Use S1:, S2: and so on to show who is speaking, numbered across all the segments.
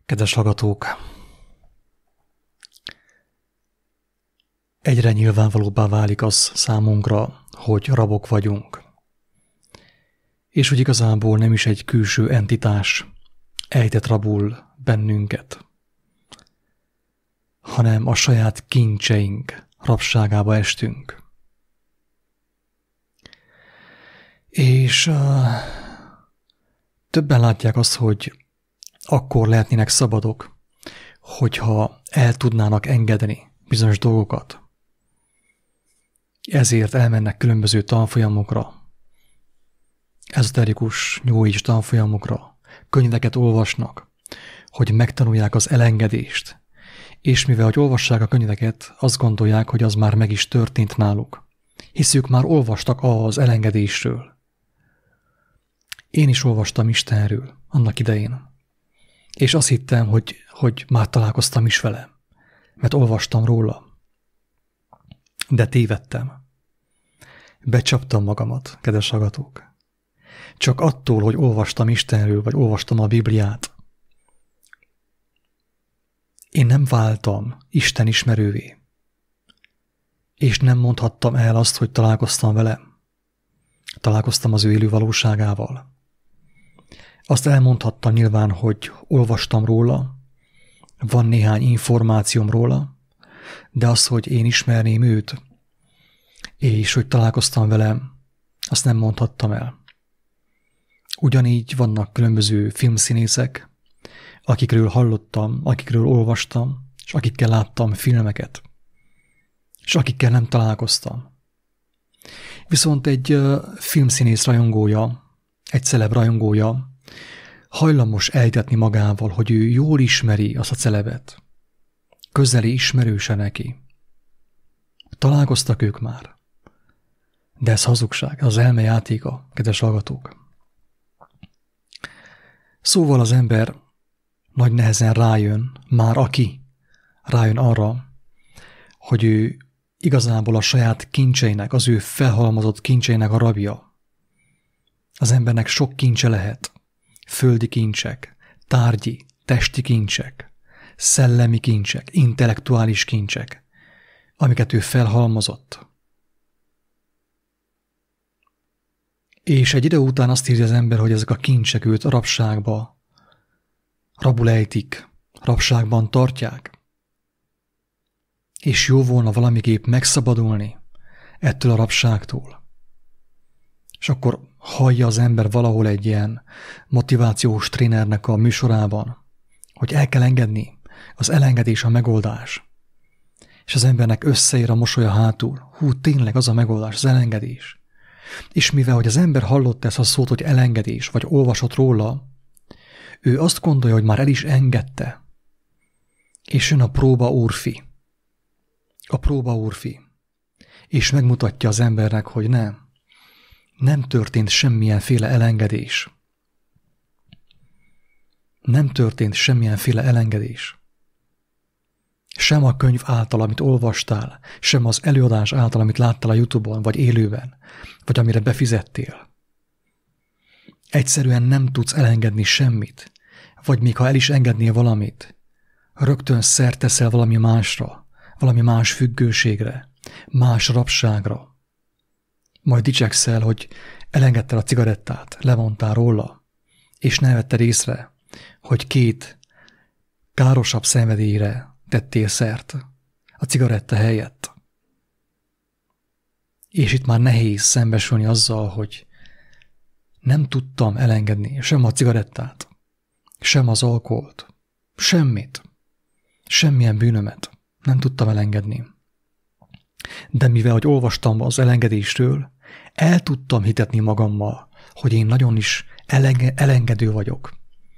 S1: Kedves hallgatók! Egyre nyilvánvalóbbá válik az számunkra, hogy rabok vagyunk. És hogy igazából nem is egy külső entitás ejtett rabul bennünket, hanem a saját kincseink rabságába estünk. És többen látják azt, hogy akkor lehetnének szabadok, hogyha el tudnának engedni bizonyos dolgokat. Ezért elmennek különböző tanfolyamokra, ezoterikus, New Age tanfolyamokra, könyveket olvasnak, hogy megtanulják az elengedést, és mivel hogy olvassák a könyveket, azt gondolják, hogy az már meg is történt náluk, hisz ők már olvastak az elengedésről. Én is olvastam Istenről annak idején, és azt hittem, hogy már találkoztam is vele, mert olvastam róla. De tévedtem. Becsaptam magamat, kedves hallgatók. Csak attól, hogy olvastam Istenről, vagy olvastam a Bibliát, én nem váltam Isten ismerővé. És nem mondhattam el azt, hogy találkoztam vele. Találkoztam az ő élő valóságával. Azt elmondhattam nyilván, hogy olvastam róla, van néhány információm róla, de az, hogy én ismerném őt, és hogy találkoztam vele, azt nem mondhattam el. Ugyanígy vannak különböző filmszínészek, akikről hallottam, akikről olvastam, és akikkel láttam filmeket, és akikkel nem találkoztam. Viszont egy filmszínész rajongója, egy celeb rajongója hajlamos elhitetni magával, hogy ő jól ismeri azt a celebet. Közeli ismerőse neki. Találkoztak ők már. De ez hazugság, az elme játéka, kedves hallgatók. Szóval az ember nagy nehezen rájön, már aki rájön arra, hogy ő igazából a saját kincseinek, az ő felhalmozott kincseinek a rabja. Az embernek sok kincse lehet. Földi kincsek, tárgyi, testi kincsek, szellemi kincsek, intellektuális kincsek, amiket ő felhalmozott. És egy idő után azt írja az ember, hogy ezek a kincsek őt rabul ejtik, rabságban tartják. És jó volna valamiképp megszabadulni ettől a rabságtól. És akkor hallja az ember valahol egy ilyen motivációs trénernek a műsorában, hogy el kell engedni, az elengedés a megoldás. És az embernek összeér a mosolya hátul. Hú, tényleg az a megoldás, az elengedés. És mivel hogy az ember hallott ezt a szót, hogy elengedés, vagy olvasott róla, ő azt gondolja, hogy már el is engedte. És jön a próba úrfi. A próba úrfi. És megmutatja az embernek, hogy nem történt semmilyenféle elengedés. Nem történt semmilyenféle elengedés. Sem a könyv által, amit olvastál, sem az előadás által, amit láttál a YouTube-on, vagy élőben, vagy amire befizettél. Egyszerűen nem tudsz elengedni semmit, vagy még ha el is engednél valamit, rögtön szert teszel valami másra, valami más függőségre, más rabságra. Majd dicsekszel, hogy elengedted a cigarettát, levontál róla, és ne vetted észre, hogy 2 károsabb szenvedélyre tettél szert a cigaretta helyett. És itt már nehéz szembesülni azzal, hogy nem tudtam elengedni sem a cigarettát, sem az alkoholt, semmit, semmilyen bűnömet nem tudtam elengedni. De mivel, hogy olvastam az elengedésről, el tudtam hitetni magammal, hogy én nagyon is elengedő vagyok.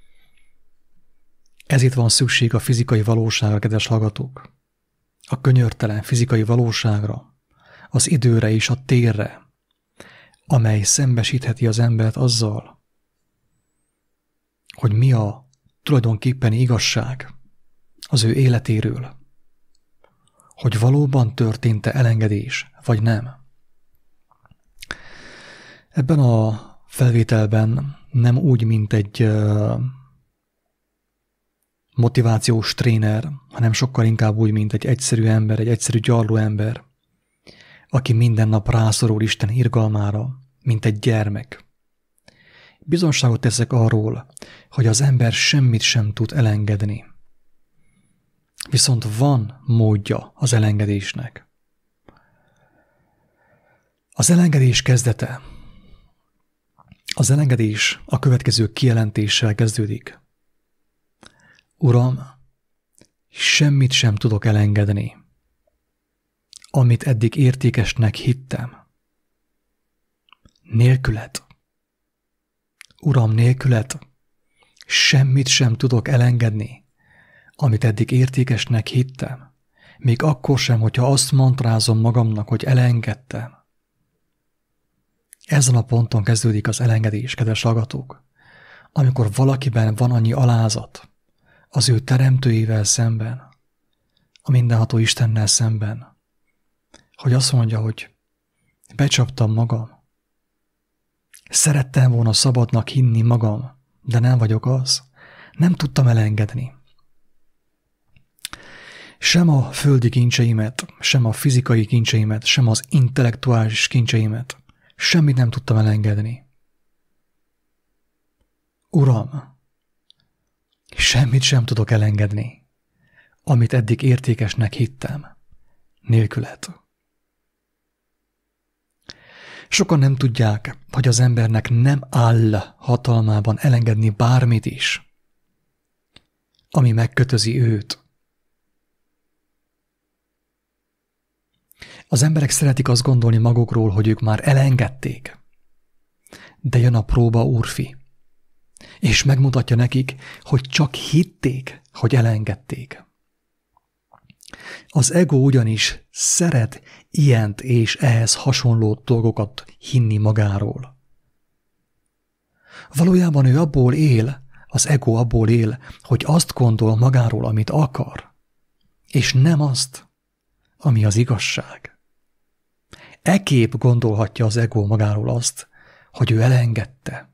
S1: Ezért van szükség a fizikai valóságra, kedves hallgatók. A könyörtelen fizikai valóságra, az időre és a térre, amely szembesítheti az embert azzal, hogy mi a tulajdonképpeni igazság az ő életéről. Hogy valóban történt-e elengedés, vagy nem. Ebben a felvételben nem úgy, mint egy motivációs tréner, hanem sokkal inkább úgy, mint egy egyszerű ember, egy egyszerű gyarló ember, aki minden nap rászorul Isten irgalmára, mint egy gyermek. Bizonságot teszek arról, hogy az ember semmit sem tud elengedni. Viszont van módja az elengedésnek. Az elengedés kezdete. Az elengedés a következő kijelentéssel kezdődik. Uram, semmit sem tudok elengedni, amit eddig értékesnek hittem. Nélküled. Uram, nélküled semmit sem tudok elengedni, amit eddig értékesnek hittem, még akkor sem, hogyha azt mantrázom magamnak, hogy elengedtem. Ezen a ponton kezdődik az elengedés, kedves hallgatók, amikor valakiben van annyi alázat az ő teremtőjével szemben, a mindenható Istennel szemben, hogy azt mondja, hogy becsaptam magam. Szerettem volna szabadnak hinni magam, de nem vagyok az. Nem tudtam elengedni. Sem a földi kincseimet, sem a fizikai kincseimet, sem az intellektuális kincseimet, semmit nem tudtam elengedni. Uram, semmit sem tudok elengedni, amit eddig értékesnek hittem, nélküled. Sokan nem tudják, hogy az embernek nem áll hatalmában elengedni bármit is, ami megkötözi őt. Az emberek szeretik azt gondolni magukról, hogy ők már elengedték, de jön a próba, úrfi, és megmutatja nekik, hogy csak hitték, hogy elengedték. Az ego ugyanis szeret ilyent és ehhez hasonló dolgokat hinni magáról. Valójában ő abból él, az ego abból él, hogy azt gondol magáról, amit akar, és nem azt, ami az igazság. Ekképp gondolhatja az ego magáról azt, hogy ő elengedte.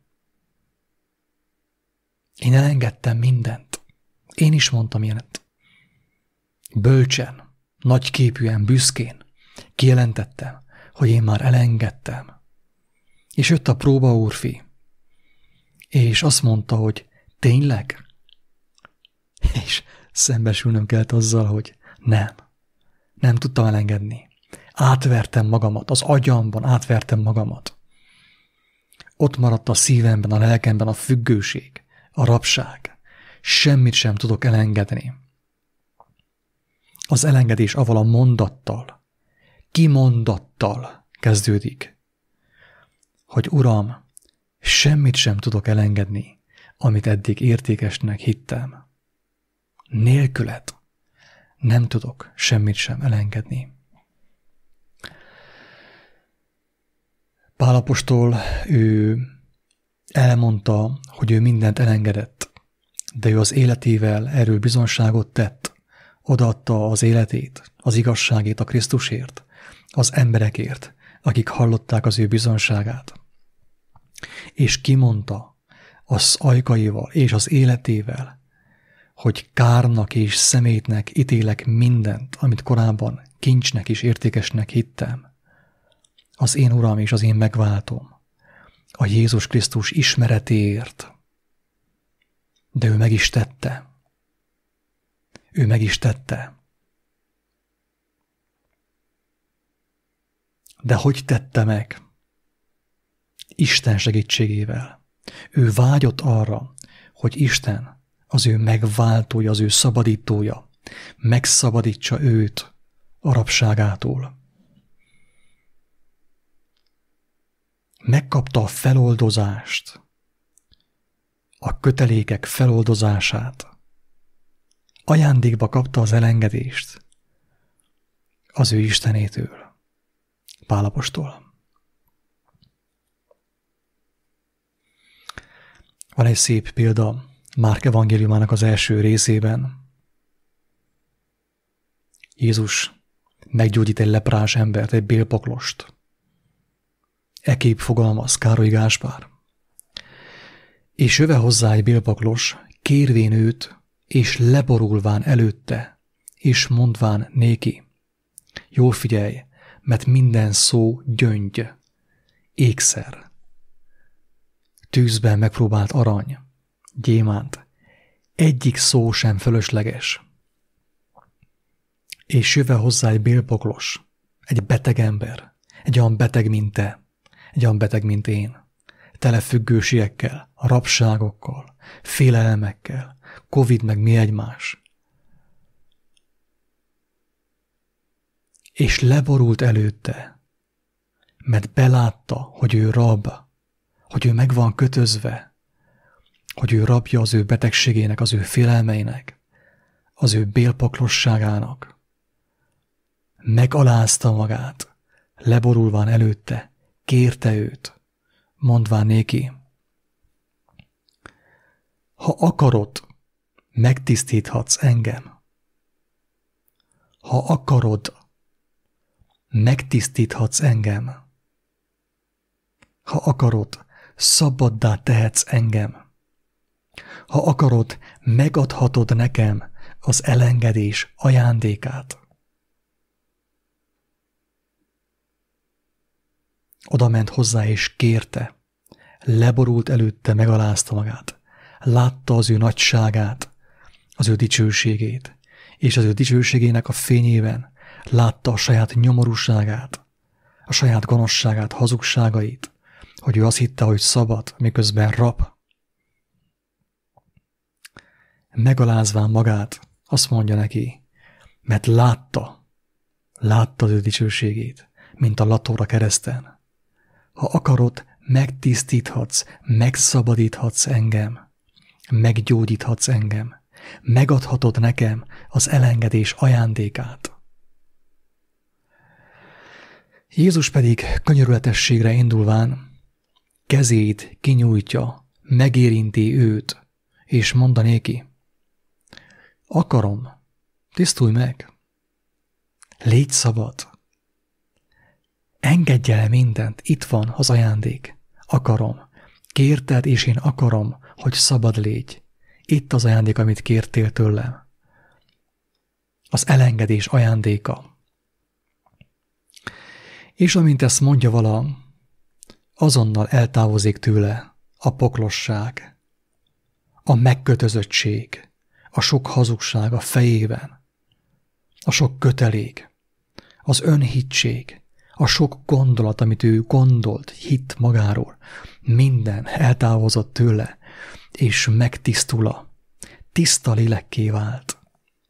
S1: Én elengedtem mindent. Én is mondtam ilyenet. Bölcsen, nagyképűen, büszkén kijelentettem, hogy én már elengedtem. És jött a próba, úrfi, és azt mondta, hogy tényleg? És szembesülnöm kellett azzal, hogy nem tudtam elengedni. Átvertem magamat, az agyamban átvertem magamat. Ott maradt a szívemben, a lelkemben a függőség, a rabság. Semmit sem tudok elengedni. Az elengedés avval a mondattal, kimondattal kezdődik, hogy Uram, semmit sem tudok elengedni, amit eddig értékesnek hittem. Nélküled nem tudok semmit sem elengedni. Pál apostol, ő elmondta, hogy ő mindent elengedett, de ő az életével erről bizonságot tett, odaadta az életét, az igazságét a Krisztusért, az emberekért, akik hallották az ő bizonságát. És kimondta az ajkaival és az életével, hogy kárnak és szemétnek ítélek mindent, amit korábban kincsnek és értékesnek hittem. Az én Uram és az én megváltom, a Jézus Krisztus ismeretéért. De ő meg is tette. Ő meg is tette. De hogy tette meg? Isten segítségével. Ő vágyott arra, hogy Isten, az ő megváltója, az ő szabadítója, megszabadítsa őt a rabságától. Megkapta a feloldozást, a kötelékek feloldozását. Ajándékba kapta az elengedést az ő Istenétől, Pál apostol. Van egy szép példa Márk evangéliumának az első részében. Jézus meggyógyít egy leprás embert, egy bélpoklost. Ekképp fogalmaz Károly Gáspár. És jöve hozzá egy bélpoklos, kérvén őt, és leborulván előtte, és mondván néki, jól figyelj, mert minden szó gyöngy, ékszer, tűzben megpróbált arany, gyémánt, egyik szó sem fölösleges. És jöve hozzá egy bélpoklos, egy beteg ember, egy olyan beteg, mint te, egy olyan beteg, mint én, tele függőségekkel, rabságokkal, félelmekkel, Covid meg mi egymás. És leborult előtte, mert belátta, hogy ő rab, hogy ő meg van kötözve, hogy ő rabja az ő betegségének, az ő félelmeinek, az ő bélpoklosságának. Megalázta magát, leborulván előtte, kérte őt, mondván néki, ha akarod, megtisztíthatsz engem. Ha akarod, megtisztíthatsz engem. Ha akarod, szabaddá tehetsz engem. Ha akarod, megadhatod nekem az elengedés ajándékát. Oda ment hozzá és kérte, leborult előtte, megalázta magát, látta az ő nagyságát, az ő dicsőségét, és az ő dicsőségének a fényében látta a saját nyomorúságát, a saját gonoszságát, hazugságait, hogy ő azt hitte, hogy szabad, miközben rab. Megalázván magát, azt mondja neki, mert látta az ő dicsőségét, mint a latóra kereszten. Ha akarod, megtisztíthatsz, megszabadíthatsz engem, meggyógyíthatsz engem, megadhatod nekem az elengedés ajándékát. Jézus pedig könyörületességre indulván kezét kinyújtja, megérinti őt, és mondanéki, akarom, tisztulj meg, légy szabad, engedj el mindent, itt van az ajándék, akarom, kérted, és én akarom, hogy szabad légy. Itt az ajándék, amit kértél tőlem. Az elengedés ajándéka. És amint ezt mondja vala, azonnal eltávozik tőle a poklosság, a megkötözöttség, a sok hazugság a fejében, a sok kötelék, az önhittség, a sok gondolat, amit ő gondolt, hitt magáról, minden eltávozott tőle, és megtisztula, tiszta lélekké vált.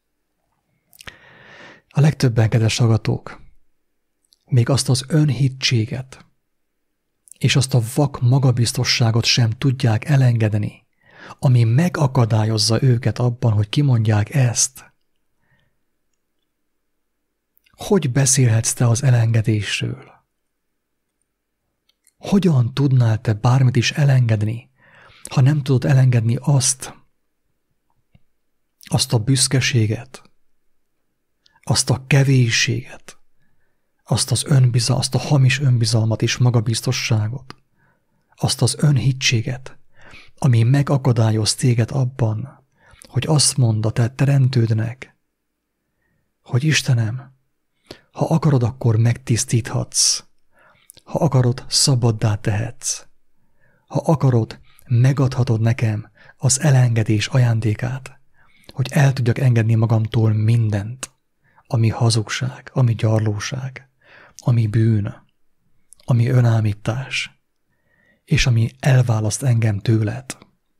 S1: A legtöbben, kedves hallgatók, még azt az önhittséget és azt a vak magabiztosságot sem tudják elengedni, ami megakadályozza őket abban, hogy kimondják ezt. Hogy beszélhetsz te az elengedésről? Hogyan tudnál te bármit is elengedni, ha nem tudod elengedni azt a büszkeséget, azt a kevésséget, azt a hamis önbizalmat és magabiztosságot, azt az önhittséget, ami megakadályoz téged abban, hogy azt mondd a te teremtődnek, hogy Istenem, ha akarod, akkor megtisztíthatsz, ha akarod, szabaddá tehetsz, ha akarod, megadhatod nekem az elengedés ajándékát, hogy el tudjak engedni magamtól mindent, ami hazugság, ami gyarlóság, ami bűn, ami önállítás, és ami elválaszt engem tőled.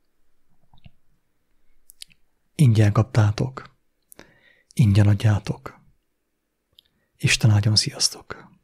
S1: Ingyen kaptátok, ingyen adjátok. Isten áldjon, sziasztok!